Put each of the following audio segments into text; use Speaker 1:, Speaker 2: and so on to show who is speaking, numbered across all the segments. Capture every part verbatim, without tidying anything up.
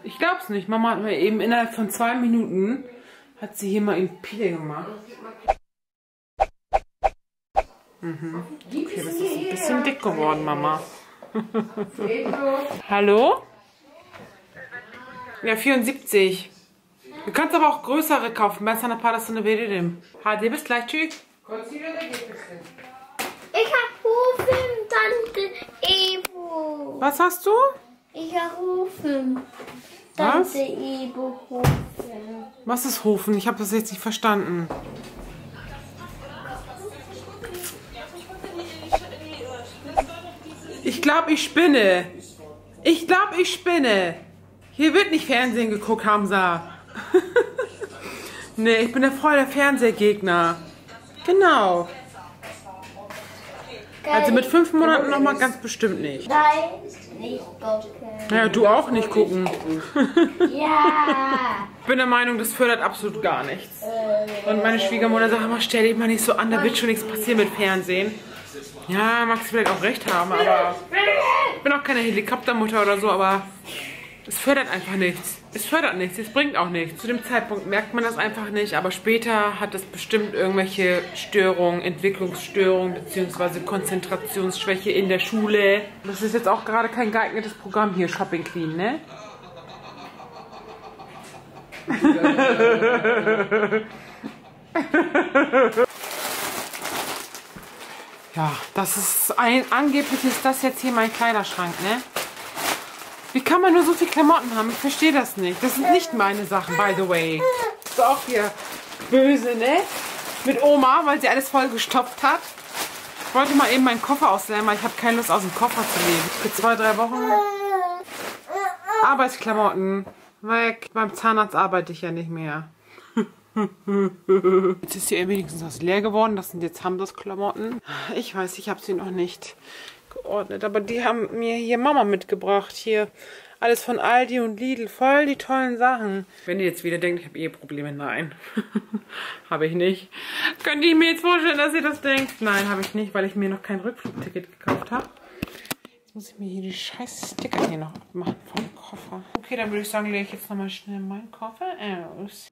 Speaker 1: Ich glaub's nicht. Mama hat mir eben innerhalb von zwei Minuten hat sie hier mal ein Peeling gemacht. Mhm. Okay, das ist ein bisschen dick geworden, Mama. Hallo? Ja, vierundsiebzig. Du kannst aber auch größere kaufen. Ben sana parasını veririm. Hadi bis gleich, tschüss.
Speaker 2: Ich hab Hufen, Tante Evo.
Speaker 1: Was hast du?
Speaker 2: Ich hab Hufen.
Speaker 1: Was?
Speaker 2: Tante Evo Hufen.
Speaker 1: Was ist Hofen? Ich habe das jetzt nicht verstanden. Ich glaube, ich spinne. Ich glaube, ich spinne. Hier wird nicht Fernsehen geguckt, Hamza. Nee, ich bin der voll der Fernsehgegner. Genau. Also mit fünf Monaten noch mal ganz bestimmt nicht.
Speaker 2: Nein, nicht gucken.
Speaker 1: Naja, du auch nicht gucken.
Speaker 2: Ja.
Speaker 1: Ich bin der Meinung, das fördert absolut gar nichts. Und meine Schwiegermutter sagt immer, stell dich mal nicht so an, da wird schon nichts passieren mit Fernsehen. Ja, magst du vielleicht auch recht haben, aber ich bin auch keine Helikoptermutter oder so, aber es fördert einfach nichts. Es fördert nichts, es bringt auch nichts. Zu dem Zeitpunkt merkt man das einfach nicht, aber später hat es bestimmt irgendwelche Störungen, Entwicklungsstörungen bzw. Konzentrationsschwäche in der Schule. Das ist jetzt auch gerade kein geeignetes Programm hier, Shopping Queen, ne? Ja, das ist ein, angeblich ist das jetzt hier mein Kleiderschrank, ne? Wie kann man nur so viel Klamotten haben? Ich verstehe das nicht. Das sind nicht meine Sachen, by the way. Das ist auch hier böse, ne? Mit Oma, weil sie alles voll gestopft hat. Ich wollte mal eben meinen Koffer auslernen, weil ich habe keine Lust, aus dem Koffer zu leben. Für zwei, drei Wochen Arbeitsklamotten weg. Beim Zahnarzt arbeite ich ja nicht mehr. Jetzt ist hier wenigstens was leer geworden. Das sind jetzt Hamzas Klamotten. Ich weiß, ich habe sie noch nicht geordnet, aber die haben mir hier Mama mitgebracht. Hier alles von Aldi und Lidl, voll die tollen Sachen. Wenn ihr jetzt wieder denkt, ich habe Eheprobleme, nein, habe ich nicht. Könnt ihr mir jetzt vorstellen, dass ihr das denkt? Nein, habe ich nicht, weil ich mir noch kein Rückflugticket gekauft habe. Jetzt muss ich mir hier die scheiß Sticker hier noch abmachen vom Koffer. Okay, dann würde ich sagen, lege ich jetzt nochmal schnell meinen Koffer aus.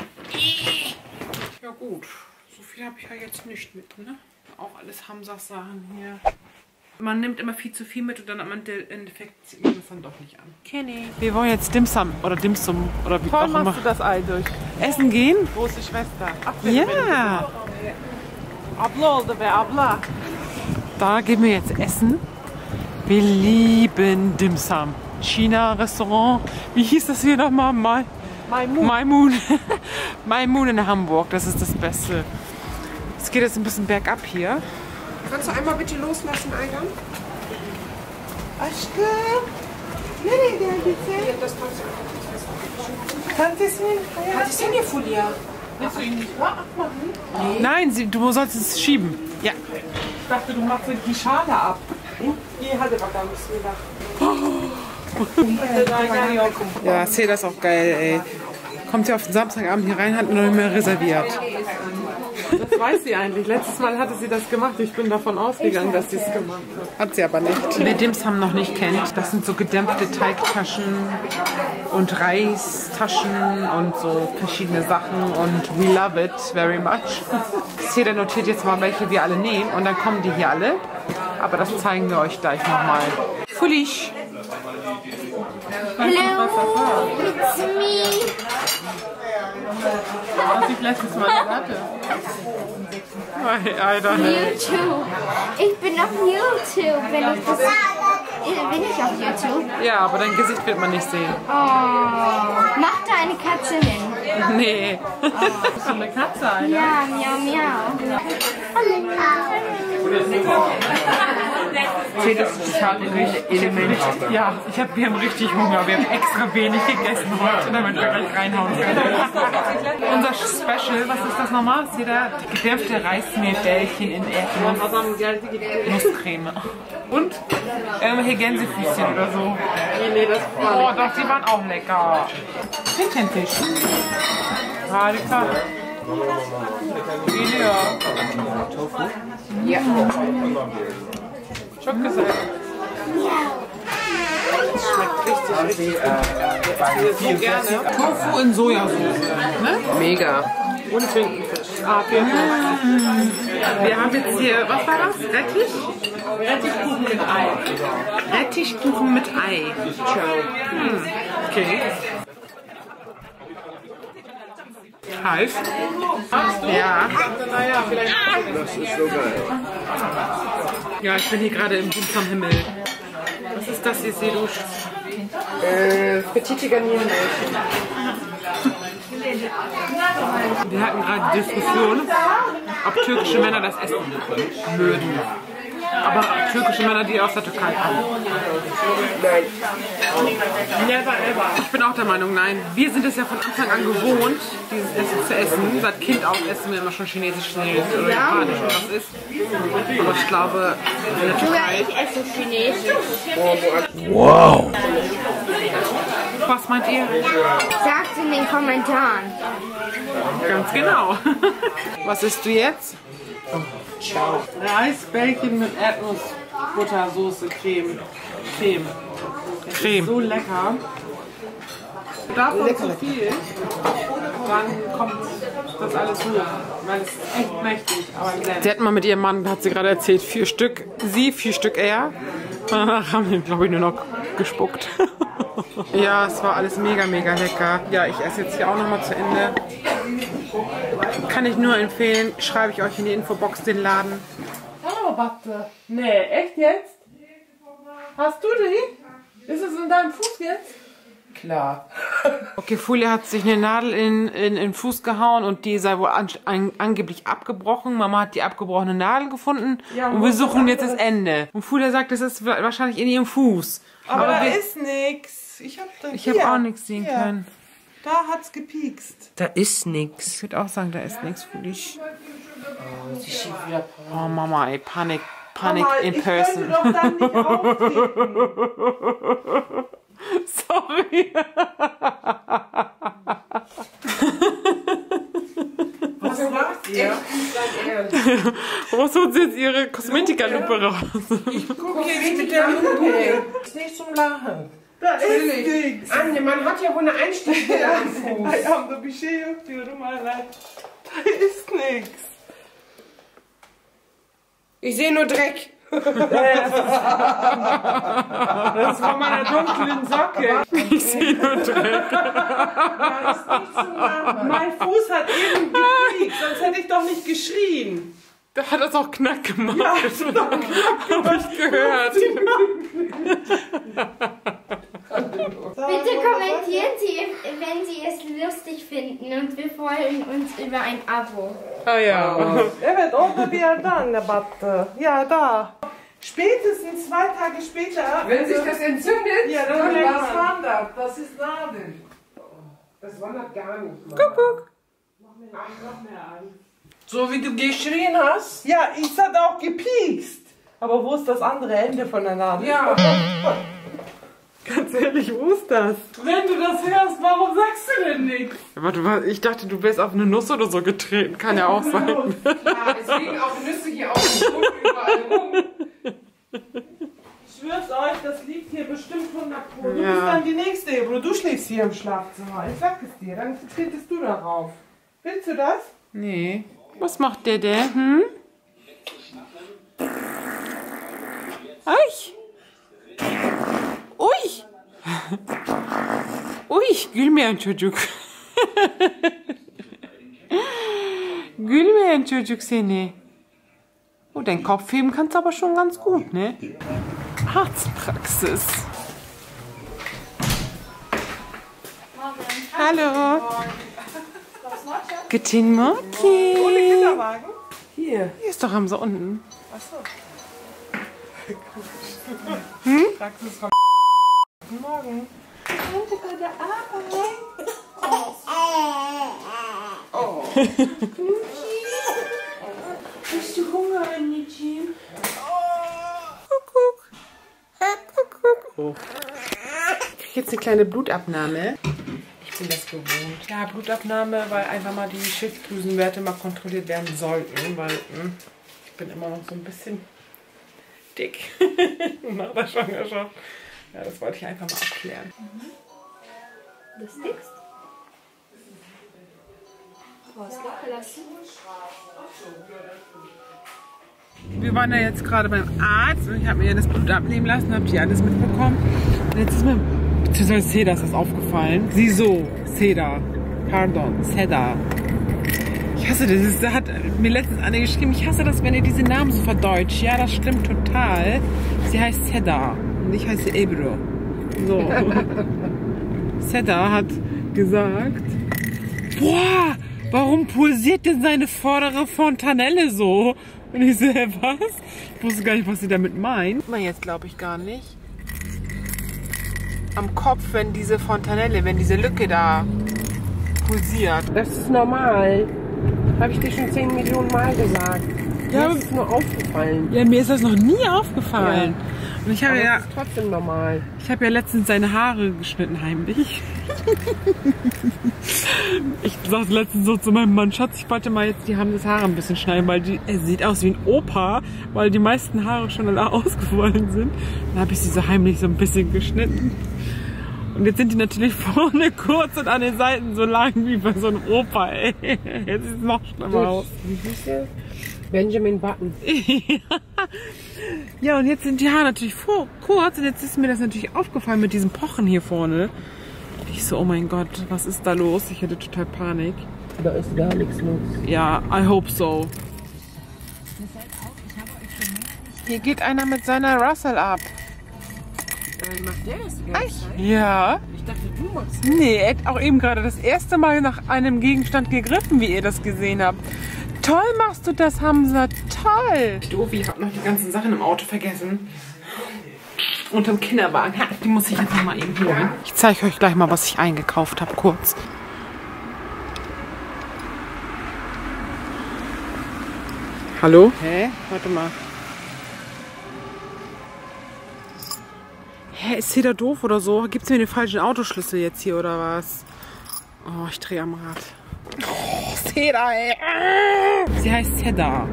Speaker 1: Ja gut, so viel habe ich ja jetzt nicht mit, ne? Auch alles Hamzas Sachen hier. Man nimmt immer viel zu viel mit und dann am Endeffekt zieht man das dann doch nicht an. Kenny. Wir wollen jetzt Dimsum oder Dimsum oder wie
Speaker 3: Toll
Speaker 1: auch immer.
Speaker 3: machst du das Ei durch.
Speaker 1: Essen gehen?
Speaker 3: Große Schwester.
Speaker 1: Ja.
Speaker 3: Abla oldu be abla.
Speaker 1: Da gehen wir jetzt essen. Wir lieben Dimsum. China-Restaurant. Wie hieß das hier nochmal? Mal
Speaker 3: Maimun.
Speaker 1: Maimun. Maimun in Hamburg. Das ist das Beste. Es geht jetzt ein bisschen bergab hier.
Speaker 4: Kannst du einmal bitte loslassen, Aydan?
Speaker 3: Aşkım. Nereye geldin sen?
Speaker 4: Das
Speaker 3: Tantesin.
Speaker 4: Hadi sen ya Fulya.
Speaker 3: Willst du ihn nicht abmachen?
Speaker 1: Nein, sie, du sollst es schieben. Ja.
Speaker 3: Ich dachte, du machst die Schale ab. Hier, hadi bakalım. Bismillah.
Speaker 1: Ja, erzähl das auch geil, ey. Kommt sie auf den Samstagabend hier rein, hat noch nicht mehr reserviert.
Speaker 3: Das weiß sie eigentlich. Letztes Mal hatte sie das gemacht. Ich bin davon ausgegangen, dass sie es gemacht hat.
Speaker 1: Hat sie aber nicht. Wer Dimsum noch nicht kennt, das sind so gedämpfte Teigtaschen und Reistaschen und so verschiedene Sachen und we love it very much. Seda notiert jetzt mal, welche wir alle nehmen und dann kommen die hier alle. Aber das zeigen wir euch gleich nochmal. Fullisch.
Speaker 2: Hello, it's me.
Speaker 3: Was ich letztes Mal hatte.
Speaker 1: Alter.
Speaker 2: YouTube. Ich bin auf YouTube, wenn ich das... Bin ich auf YouTube?
Speaker 1: Ja, aber dein Gesicht wird man nicht sehen.
Speaker 2: Oh, mach da eine Katze hin.
Speaker 1: Nee.
Speaker 3: Bist du eine Katze, Alter?
Speaker 2: Ja, miau, miau.
Speaker 1: Seht das total Element. Ja, ich hab, wir haben richtig Hunger. Wir haben extra wenig gegessen heute, damit wir gleich reinhauen können. Unser Special, was ist das nochmal? Seht ihr? Gedämpfte Reismehlbällchen in Erdnuss, Nusscreme. Und irgendwelche Gänsefüßchen oder so.
Speaker 3: Nee, nee, das war
Speaker 1: Oh, doch, die waren auch lecker. Tintenfisch. Harika. Video. Ja. Çok güzel. Schmeckt richtig, richtig gut. So gerne. Tofu in Sojasauce. Ne?
Speaker 3: Mega.
Speaker 1: Und Tintenfisch. Ah, vielen Dank. Wir haben jetzt hier, was war das? Rettich? Rettichkuchen mit Ei. Rettichkuchen mit Ei. Hm. Okay. Heiß? Ja. Naja, vielleicht.
Speaker 5: Das ist so geil.
Speaker 1: Ja, ich bin hier gerade im Bund vom Himmel. Was ist das hier, Sedusch?
Speaker 3: Äh, Petite Garniermilch.
Speaker 1: Wir hatten gerade die Diskussion, ob türkische Männer das essen würden. Aber türkische Männer, die aus der Türkei kommen.
Speaker 3: Nein.
Speaker 1: Never ever. Ich bin auch der Meinung, nein. Wir sind es ja von Anfang an gewohnt, dieses Essen zu essen. Seit Kind auf essen wir immer schon chinesisch oder japanisch oder was ist. Aber ich glaube, in der
Speaker 2: Sogar
Speaker 1: Türkei...
Speaker 2: ich esse Chinesisch.
Speaker 5: Wow!
Speaker 1: Was meint ihr?
Speaker 2: Sagt in den Kommentaren.
Speaker 1: Ganz genau. Was isst du jetzt? Ciao. Reisbällchen mit Erdnussbuttersoße, Creme. Creme. Creme. So lecker. Davon lecker, zu viel, dann kommt das alles hoch. Weil es ist echt mächtig. Aber sie hat mal mit ihrem Mann, hat sie gerade erzählt, vier Stück. Sie, vier Stück er. Und danach haben wir, glaube ich, nur noch gespuckt. Ja, es war alles mega, mega lecker. Ja, ich esse jetzt hier auch noch mal zu Ende. Kann ich nur empfehlen, schreibe ich euch in die Infobox den Laden.
Speaker 3: Oh, warte. Nee, echt jetzt? Hast du die? Ist es in deinem Fuß jetzt? Klar.
Speaker 1: Okay, Fulia hat sich eine Nadel in, in, in den Fuß gehauen und die sei wohl an, an, angeblich abgebrochen. Mama hat die abgebrochene Nadel gefunden
Speaker 3: Ja,
Speaker 1: und wir suchen jetzt das Ende. Und Fulia sagt, das ist wahrscheinlich in ihrem Fuß.
Speaker 6: Aber,
Speaker 1: Aber
Speaker 6: da
Speaker 1: wir,
Speaker 6: ist nichts. Ich habe
Speaker 1: ich habe auch nichts sehen
Speaker 6: hier.
Speaker 1: können.
Speaker 6: Da hat's gepiekst.
Speaker 3: Da ist nix.
Speaker 1: Ich würde auch sagen, da ist nichts für dich. Oh Mama, ey, Panik, Panik
Speaker 6: Mama,
Speaker 1: in
Speaker 6: ich
Speaker 1: person.
Speaker 6: könnte doch dann nicht auftreten.
Speaker 1: Sorry.
Speaker 6: Was macht ihr?
Speaker 1: Was holt sie jetzt ihre Kosmetikalupe raus?
Speaker 6: Guck jetzt mit der Lupe. Ist nicht zum Lachen. Da ist nichts.
Speaker 3: Anja, man hat ja wohl eine Einstichstelle am Fuß.
Speaker 6: I am the Bishay diyorum hala. Da ist nichts.
Speaker 3: Ich sehe nur Dreck.
Speaker 6: Das von meiner dunklen Socke.
Speaker 1: Ich sehe nur Dreck.
Speaker 6: Da ist nichts zum Lachen. Mein Fuß hat eben gepiekt, sonst hätte ich doch nicht geschrien.
Speaker 1: Da hat das auch Knack gemacht.
Speaker 6: Ja, das ist doch knapp gemacht.
Speaker 1: Hab ich gehört.
Speaker 2: Bitte kommentieren Sie, wenn Sie es lustig finden und wir freuen uns über ein Abo.
Speaker 1: Ah ja.
Speaker 6: Evet, orada bir yerden der Batte. Ja, da. Spätestens zwei Tage später.
Speaker 3: Wenn sich das entzündet,
Speaker 6: Ja, dann
Speaker 3: dann
Speaker 6: merkt
Speaker 3: was
Speaker 6: man.
Speaker 3: wandert. Das ist Nadel. Das wandert gar nicht.
Speaker 1: Kuckuck.
Speaker 3: So wie du geschrien hast.
Speaker 6: Ja, ich hat auch gepiekst. Aber wo ist das andere Ende von der Nadel?
Speaker 3: Ja.
Speaker 1: Ganz ehrlich, wo ist das?
Speaker 6: Wenn du das hörst, warum sagst du denn nichts?
Speaker 1: Aber du, ich dachte, du wärst auf eine Nuss oder so getreten. Kann ja auch sein.
Speaker 3: Ja, deswegen auch Nüsse hier auf dem Boden überall rum.
Speaker 6: Ich schwör's euch, das liegt hier bestimmt hundert Pro. Du
Speaker 1: Ja.
Speaker 6: bist dann die nächste Ebro. Du schläfst hier im Schlafzimmer. Ich sag es dir, dann tretest du darauf. Willst du das?
Speaker 1: Nee. Was macht der denn? Hm? Ay. Uy. Uy, gülmeyen çocuk. Gülmeyen çocuk seni. Oh, dein Kopf heben kannst du aber schon ganz gut, ne? Arztpraxis. Hallo. Guten Morgen.
Speaker 6: Kinderwagen?
Speaker 3: Hier.
Speaker 1: Hier ist doch Hamza unten.
Speaker 6: Achso.
Speaker 1: Hm?
Speaker 6: Praxis von Guten Morgen.
Speaker 2: Oh. Bist du Hunger, Annchen?
Speaker 1: Kuckuck. Kuckuck. Oh. Ich krieg jetzt eine kleine Blutabnahme.
Speaker 3: Ich bin das gewohnt.
Speaker 1: Ja, Blutabnahme, weil einfach mal die Schilddrüsenwerte mal kontrolliert werden sollten, weil mh, ich bin immer noch so ein bisschen dick nach der Schwangerschaft. Ja, das wollte ich einfach mal abklären.
Speaker 2: Das dickst? Rauslocken lassen.
Speaker 1: Wir waren ja jetzt gerade beim Arzt und ich habe mir das Blut abnehmen lassen, habt ihr alles mitbekommen. Und jetzt ist mir, beziehungsweise Seda ist das aufgefallen. Sie so, Seda, pardon, Seda. Ich hasse das, da hat mir letztens eine geschrieben, ich hasse das, wenn ihr diese Namen so verdeutscht. Ja, das stimmt total. Sie heißt Seda und ich heiße Ebro. So. Seda hat gesagt, boah, warum pulsiert denn seine vordere Fontanelle so? Und ich so, hä, was? Ich wusste gar nicht, was sie damit meint. Man jetzt glaube ich gar nicht. Am Kopf, wenn diese Fontanelle, wenn diese Lücke da pulsiert.
Speaker 4: Das ist normal. Habe ich dir schon zehn Millionen Mal gesagt.
Speaker 1: Ja,
Speaker 4: Mir ist es nur aufgefallen.
Speaker 1: Ja, mir ist das noch nie aufgefallen. Ja. Und ich habe
Speaker 4: Aber
Speaker 1: ja,
Speaker 4: das ist trotzdem normal.
Speaker 1: ich habe ja letztens seine Haare geschnitten heimlich. Ich sagte letztens so zu meinem Mann, Schatz, ich wollte mal jetzt die haben das Haare ein bisschen schneiden, weil die, er sieht aus wie ein Opa, weil die meisten Haare schon alle ausgefallen sind. Dann habe ich sie so heimlich so ein bisschen geschnitten. Und jetzt sind die natürlich vorne kurz und an den Seiten so lang wie bei so einem Opa, ey. Jetzt sieht es noch schlimmer aus.
Speaker 4: Wie hieß der? Benjamin Button.
Speaker 1: Ja, und jetzt sind die Haare natürlich vor, kurz und jetzt ist mir das natürlich aufgefallen mit diesem Pochen hier vorne. Ich so, oh mein Gott, was ist da los? Ich hatte total Panik.
Speaker 4: Da ist gar nichts los.
Speaker 1: Ja, I hope so. Hier geht einer mit seiner Russell ab.
Speaker 4: Dann macht der das die ganze Zeit?
Speaker 1: Ja.
Speaker 4: Ich dachte, du machst
Speaker 1: Nee, er hat auch eben gerade das erste Mal nach einem Gegenstand gegriffen, wie ihr das gesehen habt. Toll machst du das, Hamza. Toll. Doof, ich habe noch die ganzen Sachen im Auto vergessen. Unterm Kinderwagen. Ha, die muss ich jetzt noch mal eben holen. Ich zeige euch gleich mal, was ich eingekauft habe, kurz. Hallo? Hä? Warte mal. Hä, ist Seda doof oder so? Gibt's mir den falschen Autoschlüssel jetzt hier oder was? Oh, ich drehe am Rad. Oh, Seda, ey. Sie heißt Seda.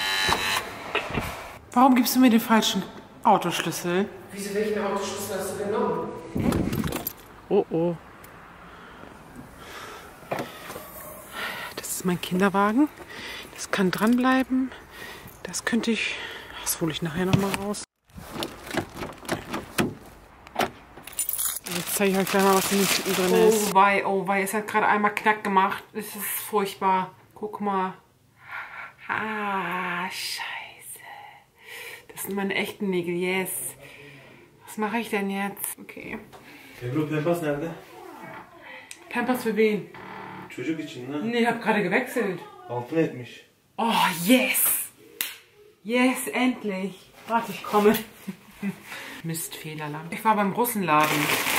Speaker 1: Warum gibst du mir den falschen Autoschlüssel?
Speaker 4: Wieso, welchen Autoschlüssel hast du genommen?
Speaker 1: Oh, oh. Das ist mein Kinderwagen. Das kann dranbleiben. Das könnte ich... Das hole ich nachher nochmal raus. Jetzt zeige ich euch gleich mal, was hier hinten drin ist. Oh wei, oh wei. Es hat gerade einmal Knack gemacht. Es ist furchtbar. Guck mal. Ah, scheiße. Das sind meine echten Nägel, yes. Was mache ich denn jetzt? Okay.
Speaker 5: Ebru, Pampers nerede?
Speaker 1: Pampers für wen?
Speaker 5: Çocuk için ne?
Speaker 1: Nee, ich habe gerade gewechselt.
Speaker 5: Altına etmiş.
Speaker 1: Oh, yes. Yes, endlich. Warte, ich komme. Mist, Fehlerland. Ich war beim Russenladen.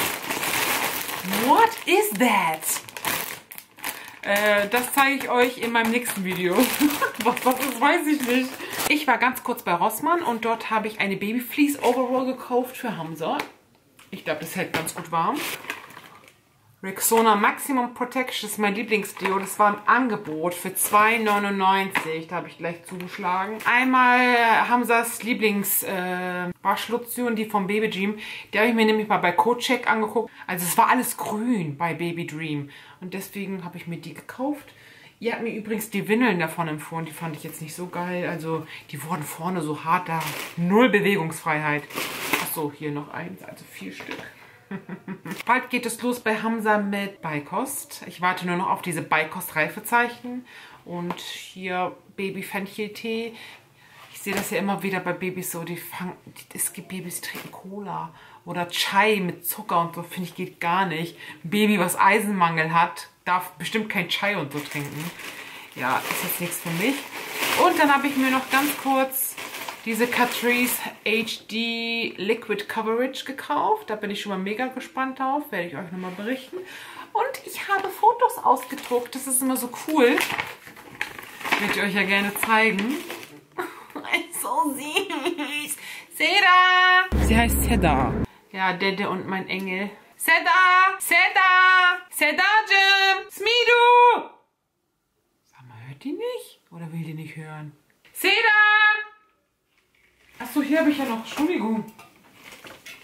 Speaker 1: What is that? Äh, das zeige ich euch in meinem nächsten Video. Was das ist, weiß ich nicht. Ich war ganz kurz bei Rossmann und dort habe ich eine Baby Fleece Overall gekauft für Hamza. Ich glaube, das hält ganz gut warm. Rexona Maximum Protection ist mein Lieblingsdeo. Das war im Angebot für zwei neunundneunzig. Da habe ich gleich zugeschlagen. Einmal Hamzas Lieblings äh, Waschlotion, die vom Baby Dream. Die habe ich mir nämlich mal bei CodeCheck angeguckt. Also es war alles grün bei Baby Dream. Und deswegen habe ich mir die gekauft. Ihr habt mir übrigens die Windeln davon empfohlen. Die fand ich jetzt nicht so geil. Also die wurden vorne so hart da. Null Bewegungsfreiheit. Achso, hier noch eins. Also vier Stück. Bald geht es los bei Hamza mit Beikost. Ich warte nur noch auf diese Beikost-Reifezeichen. Und hier Baby-Fencheltee. Ich sehe das ja immer wieder bei Babys so. Die fangen, die, es gibt Babys, die trinken Cola. Oder Chai mit Zucker und so. Finde ich, geht gar nicht. Ein Baby, was Eisenmangel hat, darf bestimmt kein Chai und so trinken. Ja, ist jetzt nichts für mich. Und dann habe ich mir noch ganz kurz diese Catrice H D Liquid Coverage gekauft. Da bin ich schon mal mega gespannt drauf. Werde ich euch nochmal berichten. Und ich habe Fotos ausgedruckt. Das ist immer so cool. Würde ich euch ja gerne zeigen. So süß. Seda. Sie heißt Seda. Ja, Dede und mein Engel. Seda. Seda. Seda Jim. Smidu. Sag mal, hört die nicht? Oder will die nicht hören? Seda. Achso, hier habe ich ja noch, Entschuldigung.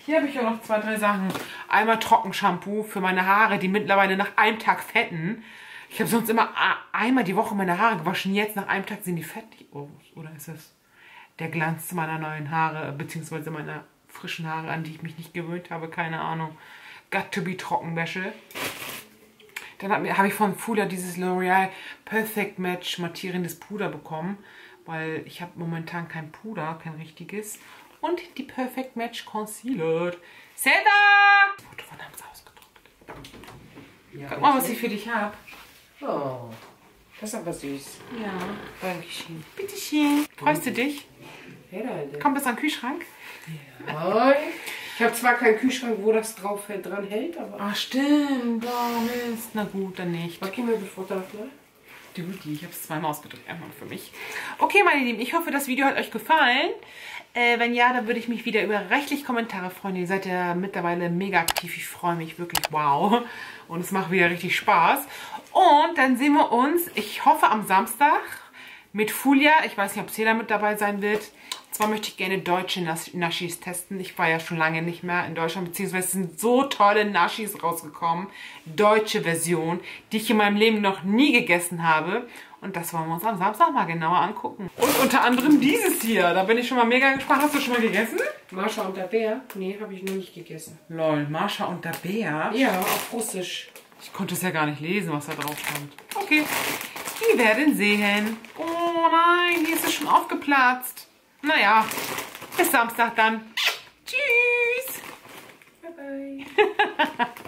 Speaker 1: Hier habe ich ja noch zwei, drei Sachen. Einmal Trockenshampoo für meine Haare, die mittlerweile nach einem Tag fetten. Ich habe sonst immer einmal die Woche meine Haare gewaschen. Jetzt nach einem Tag sind die fettig. Oh, oder ist das der Glanz meiner neuen Haare, beziehungsweise meiner frischen Haare, an die ich mich nicht gewöhnt habe? Keine Ahnung. Got to be Trockenwäsche. Dann habe hab ich von Fuller dieses L'Oreal Perfect Match mattierendes Puder bekommen, weil ich habe momentan kein Puder, kein richtiges. Und die Perfect Match Concealer. Zelda! Das Foto von haben sie ausgedruckt.
Speaker 3: Ja,
Speaker 1: Guck mal, was ich für dich habe.
Speaker 3: Oh, das ist aber süß.
Speaker 1: Ja, danke schön. Bitte schön. Freust du dich?
Speaker 3: Hey, Leute.
Speaker 1: Kommt das an den Kühlschrank?
Speaker 3: Nein. Ich habe zwar keinen Kühlschrank, wo das drauf dran hält, aber...
Speaker 1: Ach, stimmt. Oh, Mist. Na gut, dann nicht.
Speaker 3: Okay, mir bevor das, ne?
Speaker 1: Duty, ich habe es zweimal ausgedrückt, einmal für mich. Okay, meine Lieben, ich hoffe, das Video hat euch gefallen. Äh, wenn ja, dann würde ich mich wieder über reichlich Kommentare freuen. Ihr seid ja mittlerweile mega aktiv. Ich freue mich wirklich, wow. Und es macht wieder richtig Spaß. Und dann sehen wir uns, ich hoffe, am Samstag mit Fulia. Ich weiß nicht, ob Cela mit dabei sein wird. Und zwar möchte ich gerne deutsche Nas Naschis testen. Ich war ja schon lange nicht mehr in Deutschland, beziehungsweise es sind so tolle Naschis rausgekommen. Deutsche Version, die ich in meinem Leben noch nie gegessen habe. Und das wollen wir uns am Samstag mal genauer angucken. Und unter anderem dieses hier. Da bin ich schon mal mega gespannt. Hast du schon mal gegessen?
Speaker 3: Marsha und der Bär? Nee, habe ich noch nicht gegessen.
Speaker 1: Lol, Marsha und der Bär?
Speaker 3: Ja, auf Russisch.
Speaker 1: Ich konnte es ja gar nicht lesen, was da drauf stand. Okay, wir werden sehen. Oh nein, hier ist es schon aufgeplatzt. Naja, bis Samstag dann. Tschüss.
Speaker 3: Bye, bye.